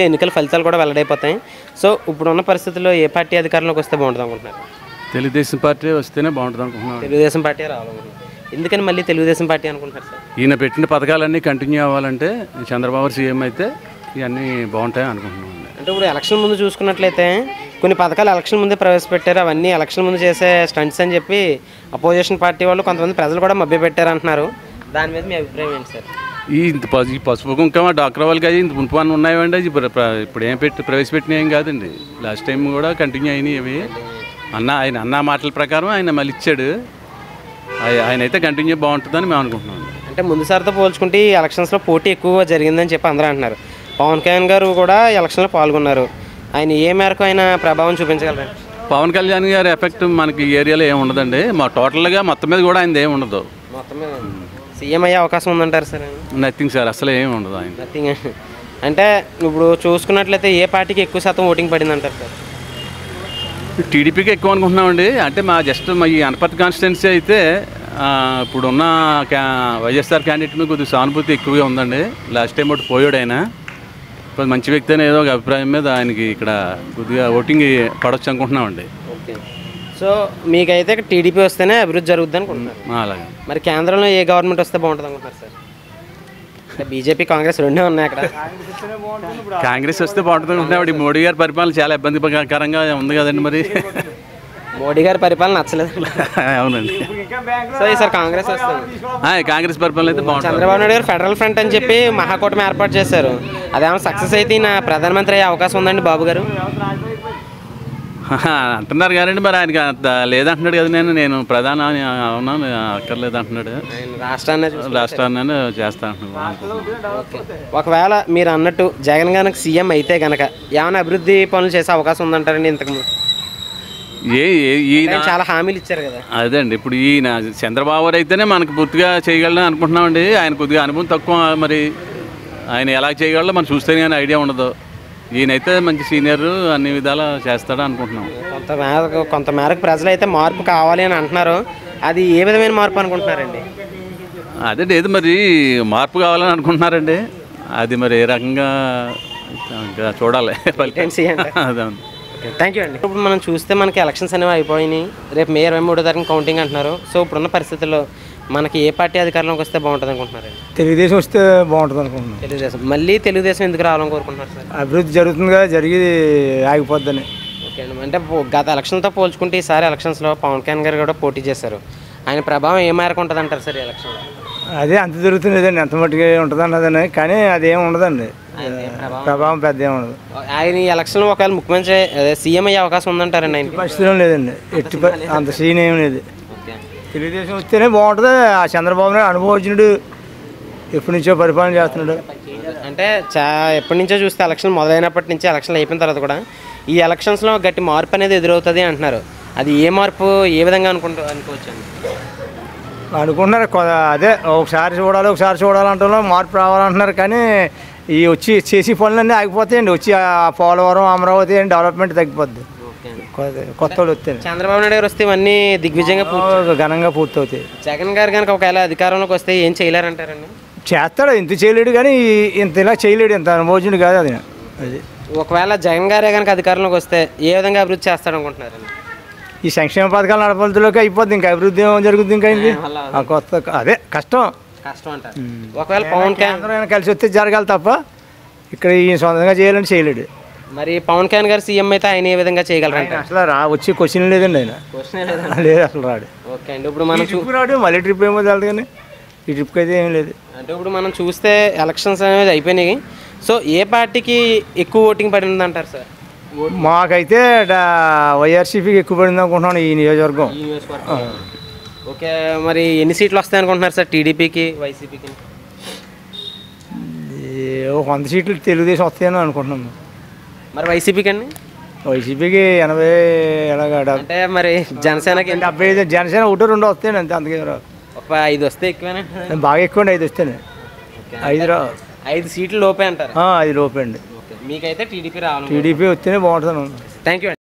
ఎన్నికల ఫలితాలు కూడా వెల్లడైపోతాయి. సో ఇప్పుడున్న పరిస్థితుల్లో ఏ పార్టీ అధికారంలోకి వస్తే బాగుంటుంది అనుకుంటున్నారు? తెలుగుదేశం పార్టీ వస్తేనే బాగుంటుంది అనుకుంటున్నాను. తెలుగుదేశం పార్టీ రావాలనుకుంటున్నారు. ఎందుకని మళ్ళీ తెలుగుదేశం పార్టీ అనుకుంటున్నారు సార్? ఈయన పెట్టిన పథకాలన్నీ కంటిన్యూ అవ్వాలంటే చంద్రబాబు సీఎం అయితే ఇవన్నీ బాగుంటాయి అనుకుంటున్నాను. అంటే ఇప్పుడు ఎలక్షన్ ముందు చూసుకున్నట్లయితే కొన్ని పథకాలు ఎలక్షన్ ముందే ప్రవేశపెట్టారు. అవన్నీ ఎలక్షన్ ముందు చేసే స్టంట్స్ అని చెప్పి అపోజిషన్ పార్టీ వాళ్ళు కొంతమంది ప్రజలు కూడా మభ్యపెట్టారు అంటున్నారు. దాని మీద మీ అభిప్రాయం ఏంటి సార్? ఈ పసుపు కుంకుమ డాక్టర్ వాళ్ళకి అది ఇంత మునుపు అన్నీ ఉన్నాయండి. ఇప్పుడు ఏం ప్రవేశపెట్టిన ఏం కాదండి. లాస్ట్ టైం కూడా కంటిన్యూ అయినాయి అవి. ఆయన అన్న మాటల ప్రకారం ఆయన మళ్ళీ ఇచ్చాడు. ఆయన అయితే కంటిన్యూ బాగుంటుందని మేము అనుకుంటున్నాం. అంటే ముందుసారితో పోల్చుకుంటే ఈ ఎలక్షన్స్లో పోటీ ఎక్కువగా జరిగిందని చెప్పి అందరూ అంటున్నారు. పవన్ కళ్యాణ్ గారు కూడా ఎలక్షన్లో పాల్గొన్నారు. ఆయన ఏ మేరకు ఆయన ప్రభావం చూపించగలరు? పవన్ కళ్యాణ్ గారి ఎఫెక్ట్ మనకి ఈ ఏరియాలో ఏమి ఉండదండి. మా టోటల్గా మొత్తం మీద కూడా ఆయన ఏమి ఉండదు. మొత్తం మీద సీఎం అయ్యే అవకాశం ఉందంటారు సార్? నథింగ్ సార్, అసలు ఏమి ఉండదు ఆయన. నథింగ్. అంటే ఇప్పుడు చూసుకున్నట్లయితే ఏ పార్టీకి ఎక్కువ శాతం ఓటింగ్ పడింది అంటారు సార్? టీడీపీకి ఎక్కువ అనుకుంటున్నామండి. అంటే మా ఈ అనపర్తి కాన్స్టిట్యున్సీ అయితే ఇప్పుడున్న వైఎస్ఆర్ క్యాండిడేట్ మీద కొద్దిగా సానుభూతి ఎక్కువగా ఉందండి. లాస్ట్ టైం ఒకటి పోయాడు ఆయన. ఇప్పుడు మంచి వ్యక్తి అనే ఏదో ఒక అభిప్రాయం మీద ఆయనకి ఇక్కడ కొద్దిగా ఓటింగ్ పడవచ్చు అనుకుంటున్నామండి. ఓకే. సో మీకైతే టీడీపీ వస్తేనే అభివృద్ధి జరుగుద్ది అనుకుంటున్నారు. అలాగే. మరి కేంద్రంలో ఏ గవర్నమెంట్ వస్తే బాగుంటుంది అనుకుంటున్నారు సార్? బీజేపీ కాంగ్రెస్ రెండే ఉన్నాయి అక్కడ. కాంగ్రెస్ వస్తే బాగుంటుంది అనుకుంటున్నాడు. మోడీ గారి పరిపాలన చాలా ఇబ్బందికరంగా ఉంది కదండి. మరి మోడీ గారి పరిపాలన నచ్చలేదు. అవునండి. సో ఈసారి కాంగ్రెస్ వస్తుంది. కాంగ్రెస్ పరిపాలన అయితే బాగుంటుంది. చంద్రబాబు నాయుడు గారు ఫెడరల్ ఫ్రంట్ అని చెప్పి మహాకూటమి ఏర్పాటు చేశారు. అదేమో సక్సెస్ అయితే నా ప్రధానమంత్రి అయ్యే అవకాశం ఉందండి బాబు గారు అంటున్నారు కానీ మరి ఆయనకి అంత లేదంటున్నాడు కదా. నేను ప్రధాన అవునా అక్కర్లేదు అంటున్నాడు. రాష్ట్రాన్ని చేస్తా అంటున్నాడు. ఒకవేళ మీరు అన్నట్టు జగన్ కనుక సీఎం అయితే కనుక ఏమైనా అభివృద్ధి పనులు చేసే అవకాశం ఉందంటారండి? ఇంతకు ఈయన చాలా హామీలు ఇచ్చారు కదా. అదే అండి. ఇప్పుడు ఈయన చంద్రబాబు అయితేనే మనకు పూర్తిగా చేయగలని అనుకుంటున్నామండి. ఆయన కొద్దిగా అనుభవం తక్కువ. మరి ఆయన ఎలా చేయగలడో మనం చూస్తేనే కానీ ఐడియా ఉండదు. ఈయనైతే మంచి సీనియర్, అన్ని విధాలా చేస్తాడు అనుకుంటున్నాం. కొంతమేరకు ప్రజలు అయితే మార్పు కావాలి అని అంటున్నారు. అది ఏ విధమైన మార్పు అనుకుంటున్నారండి? అదే ఏది మరి మార్పు కావాలని అనుకుంటున్నారండి. అది మరి ఏ రకంగా చూడాలి. అదే. థ్యాంక్ యూ అండి. ఇప్పుడు మనం చూస్తే మనకి ఎలక్షన్స్ అనేవి అయిపోయినాయి. రేపు మే 23వ తారీఖున కౌంటింగ్ అంటున్నారు. సో ఇప్పుడున్న పరిస్థితుల్లో మనకి ఏ పార్టీ అధికారంలోకి వస్తే బాగుంటుంది అనుకుంటున్నారు? తెలుగుదేశం వస్తే బాగుంటుంది అనుకుంటున్నాను. తెలుగుదేశం. మళ్ళీ తెలుగుదేశం ఎందుకు రావాలని కోరుకుంటున్నారు సార్? అభివృద్ధి జరుగుతుంది కదా, జరిగి ఆగిపోద్దని. ఓకే అండి. అంటే గత ఎలక్షన్తో పోల్చుకుంటే ఈసారి ఎలక్షన్స్లో పవన్ కళ్యాణ్ గారు కూడా పోటీ చేశారు. ఆయన ప్రభావం ఏ మేరకు ఉంటుంది అంటారు సార్ ఈ ఎలక్షన్లో? అదే అంత జరుగుతుందండి, ఎంత మట్టుగా ఉంటుంది అన్నదని. కానీ అదేం ఉండదండి, ప్రభావం పెద్ద ఏమి ఉండదు. ఆయన ఈ ఎలక్షన్లో ఒకవేళ ముఖ్యమంత్రి సీఎం అయ్యే అవకాశం ఉందంటారండి? ఆయన పరిస్థితిలో లేదండి, అంత సీన్ ఏం లేదు. తెలుగుదేశం వస్తేనే బాగుంటుంది. ఆ చంద్రబాబు నాయుడు అనుభవజ్ఞుడు, ఎప్పటి నుంచో పరిపాలన చేస్తున్నాడు. అంటే ఎప్పటి నుంచో చూస్తే ఎలక్షన్ మొదలైనప్పటి నుంచి ఎలక్షన్లు అయిపోయిన తర్వాత కూడా ఈ ఎలక్షన్స్లో గట్టి మార్పు అనేది ఎదురవుతుంది అంటున్నారు. అది ఏ మార్పు, ఏ విధంగా అనుకోవచ్చు అనుకుంటున్నారు? అదే ఒకసారి చూడాలంటున్నారు, మార్పు రావాలంటున్నారు. కానీ ఈ వచ్చి చేసి పనులన్నీ ఆగిపోతాయండి. వచ్చి పోలవరం, అమరావతి డెవలప్మెంట్ తగ్గిపోద్ది. కొత్త వాళ్ళు వస్తే చంద్రబాబు నాయుడు గారు వస్తే ఇవన్నీ దిగ్విజయంగా ఘనంగా పూర్తవుతాయి. జగన్ గారు కనుక ఒకవేళ అధికారంలోకి వస్తే ఏం చేయలేరంటారండి? చేస్తాడు, ఇంత చేయలేడు. కానీ ఇంత ఇలా చేయలేడు, ఇంత అనుభవజ్ఞుడు కాదు అది. ఒకవేళ జగన్ గారే కనుక అధికారంలోకి వస్తే ఏ విధంగా అభివృద్ధి చేస్తాడు అనుకుంటున్నారండి? ఈ సంక్షేమ పథకాలు నడపలలోకి అయిపోద్ది. ఇంకా అభివృద్ధి ఏమో జరుగుతుంది. ఇంకా ఇది కొత్త అదే కష్టం అంటారు. ఒకవేళ పవన్ కళ్యాణ్ కలిసి వస్తే జరగాలి తప్ప ఇక్కడ ఈ సొంతంగా చేయాలని చేయలేడు. మరి పవన్ కళ్యాణ్ గారు సీఎం అయితే ఆయన ఏ విధంగా చేయగలరంటే? అసలు వచ్చి క్వశ్చన్ లేదండి, ఆయన లేదు అసలు రాడు. ఓకే అండి. ఇప్పుడు మనం రాడు, మళ్ళీ ట్రిప్ ఏమో తెలదు. కానీ ఈ ట్రిప్కి అయితే ఏం లేదు. అంటే ఇప్పుడు మనం చూస్తే ఎలక్షన్స్ అనేది అయిపోయినాయి. సో ఏ పార్టీకి ఎక్కువ ఓటింగ్ పడింది అంటారు సార్? మాకైతే వైఆర్సీపీకి ఎక్కువ పడింది అనుకుంటున్నాను ఈ నియోజకవర్గం. ఓకే. మరి ఎన్ని సీట్లు వస్తాయి అనుకుంటున్నారు సార్ టీడీపీకి, వైసీపీకి? 100 సీట్లు తెలుగుదేశం వస్తాయని అనుకుంటున్నాను. మరి వైసీపీకి అండి? వైసీపీకి 80 ఎలాగా. అంటే మరి జనసేనకి 75. జనసేన 1-2 వస్తాయండి అంతే, అందుకే ఒక 5 వస్తే ఎక్కువేనా? బాగా ఎక్కువ అండి, 5 వస్తేనే. 5 సీట్లు లోపే అంటారు? 5 లోపే అండి. మీకైతే టీడీపీ రావాలి. టీడీపీ వస్తేనే బాగుంటుంది. Thank you.